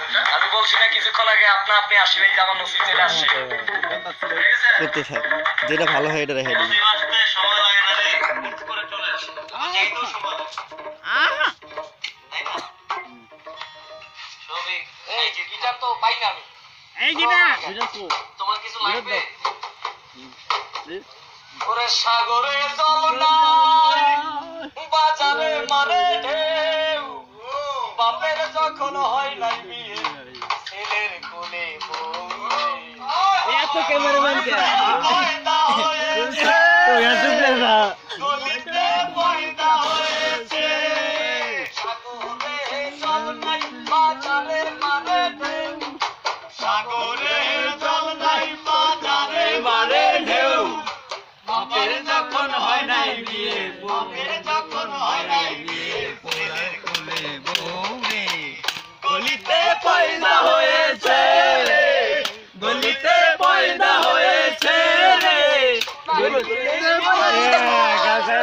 আমি বলছি না কিছুক্ষণ আগে আপনি আসলেই যে আমার নসিব চলে আসছে। করতে থাক, যেটা ভালো হয় এটা রেখে দিই। সময় লাগে না রে, হুট করে চলে আসে। এই তো সময়। তাই না? সবই এই যে গিটার তো পাই না আমি। এই গিটার তোমার কিছু লাগবে? ওরে সাগরে জল নাই, বাজারে মারে ঢেউ, বাপের যখন হয় নাই বিয়ে, ছেলের কোলে বউ এত ক্যামেরাম্যান কে পয়দা হয়েছে, গলিতে পয়দা হয়েছে, সাগরে জল নাই, বাজারে মারে ঢেউ, সাগরে জল নাই, বাজারে মারে ঢেউ, বাপের যখন হয় নাই বিয়ে, বাপের যখন হয় নাই বিয়ে, ছেলের কোলে বউ রে, গলিতে পয়দা হয়েছে, গলিতে পয়দা হয়েছে রে, গলিতে পয়দা হয়েছে,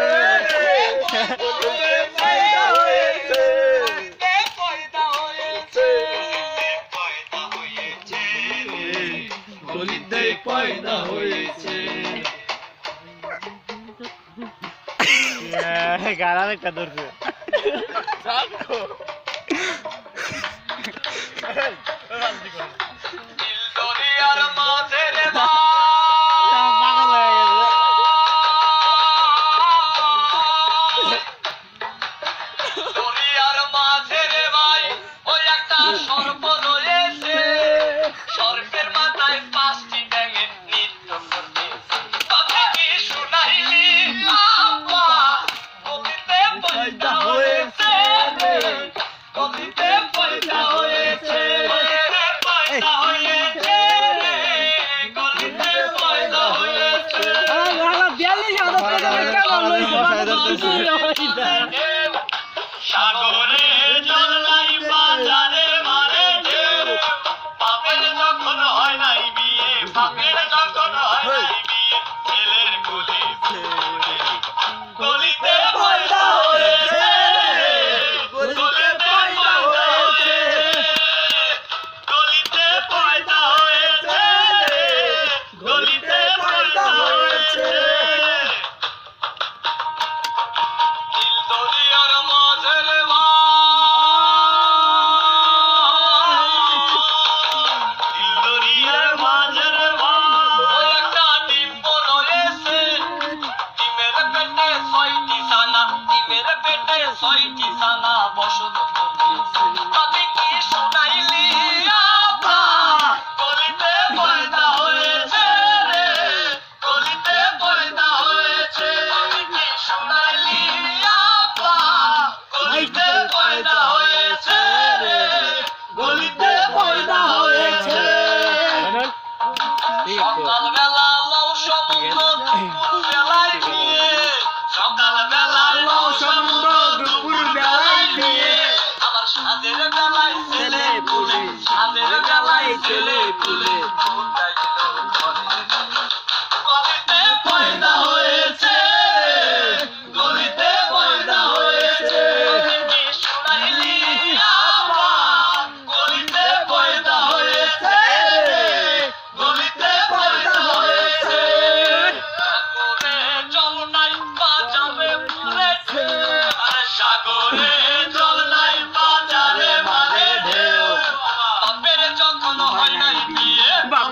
পয়দা হয়েছে, পয়দা হয়েছে, পয়দা হয়েছে রে, গলিতে পয়দা হয়েছে। গাড়া একটা ধরছে দিল দরিয়ার মাঝে রে দরিয়ার মাঝে রে ভাই, ওই একটা সর্প রয়েছে, সর্পের মাথায় 5টি ব্যাঙের নৃত্য করতেছে, কথা কি শুনাইলি আপা, গলিতে পয়দা হয়েছে রে, গলিতে পয়দা হয়েছে, পয়দা হয়েছে রে, গলিতে পয়দা হয়েছে, সাগরে জল নাই, বাজারে মারে ঢেউ, বাপের যখন হয় নাই বিয়ে, বাপের যখন হয় নাই বিয়ে, ছেলের কোলে বউ রে, গলিতে পয়দা হয়েছে, গলিতে পয়দা হয়েছে, গলিতে পয়দা হয়েছে, গলিতে পয়দা হয়েছে। দিল দরিয়ার মাঝে রে দিল দরিয়ার মাঝে রে ওই একটা ডিম্ব রয়েছে, ডিমের পেটে 6টি ছানা, ডিমের পেটে 6টি ছানা বসত করতেছে, তাতে কি শুনাইলি আপা, গলিতে পয়দা হয়েছে রে, গলিতে পয়দা হয়েছে, তাতে কি শুনাইলি আপা, গলিতে পয়দা হয়েছে রে, গলিতে পয়দা হয়েছে। সকালবেলা লও সমুদ্র, দুপুর বেলায় বিয়ে, সকালবেলা লও সমুদ্র, দুপুর বেলায় বিয়ে, আমার সাদের বেলায় ছেলে পুলে, সাদের বেলায় ছেলে পুলে, গলিতে পয়দা হয়েছে, গলিতে পয়দা হয়েছে, কি শুনাইলি আপা, গলিতে পয়দা হয়েছে, গলিতে পয়দা হয়েছে, সাগরে জল নাই, বাজারে মারে ঢেউ, আরে সাগরে জল নাই, বাজারে মারে ঢেউ, বাপের যখন হয় নাই বিয়ে,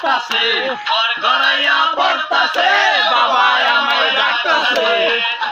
ডাকতাছে ঘর গড়াইয়া পড়তাছে বাবা আমায় ডাকতাছে